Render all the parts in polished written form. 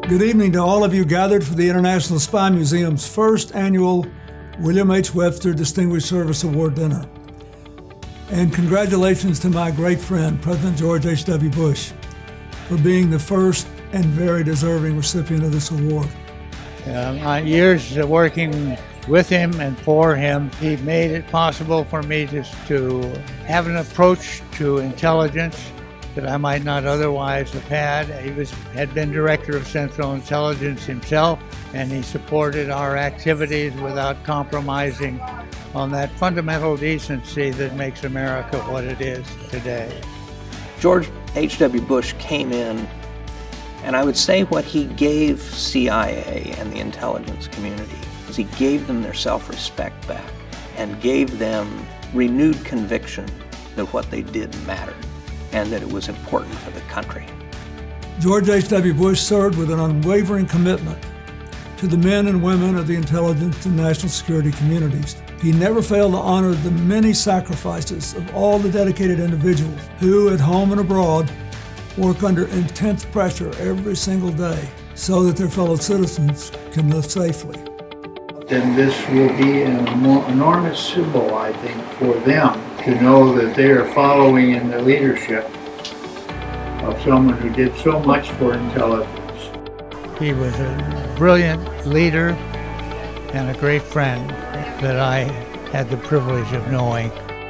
Good evening to all of you gathered for the International Spy Museum's first annual William H. Webster Distinguished Service Award dinner. And congratulations to my great friend, President George H.W. Bush, for being the first and very deserving recipient of this award. My years working with him and for him, he made it possible for me to have an approach to intelligence that I might not otherwise have had. He had been Director of Central Intelligence himself, and he supported our activities without compromising on that fundamental decency that makes America what it is today. George H.W. Bush came in, and I would say what he gave CIA and the intelligence community was he gave them their self-respect back and gave them renewed conviction that what they did mattered and that it was important for the country. George H.W. Bush served with an unwavering commitment to the men and women of the intelligence and national security communities. He never failed to honor the many sacrifices of all the dedicated individuals who, at home and abroad, work under intense pressure every single day so that their fellow citizens can live safely. Then this will be an enormous symbol, I think, for them to know that they are following in the leadership of someone who did so much for intelligence. He was a brilliant leader and a great friend that I had the privilege of knowing.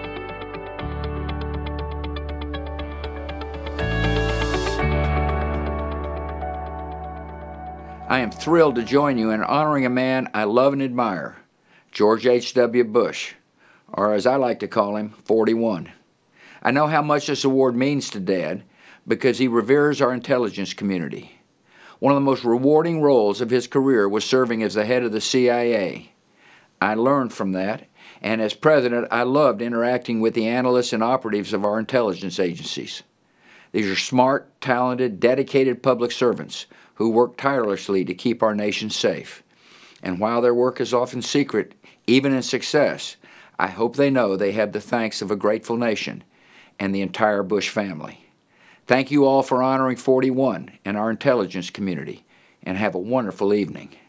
I am thrilled to join you in honoring a man I love and admire, George H.W. Bush, or as I like to call him, 41. I know how much this award means to Dad because he reveres our intelligence community. One of the most rewarding roles of his career was serving as the head of the CIA. I learned from that, and as president, I loved interacting with the analysts and operatives of our intelligence agencies. These are smart, talented, dedicated public servants who work tirelessly to keep our nation safe. And while their work is often secret, even in success, I hope they know they have the thanks of a grateful nation and the entire Bush family. Thank you all for honoring 41 and our intelligence community, and have a wonderful evening.